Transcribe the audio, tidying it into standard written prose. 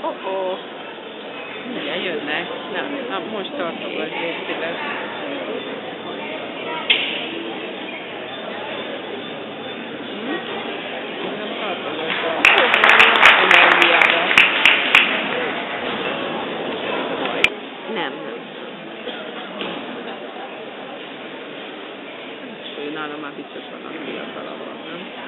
Oh-oh. Igen, jönnek. Nem, most tartogat, légy szíves. Nem tartogat a energiára. Nem. És ő nálam már biztos vannak fiatalabbak, nem?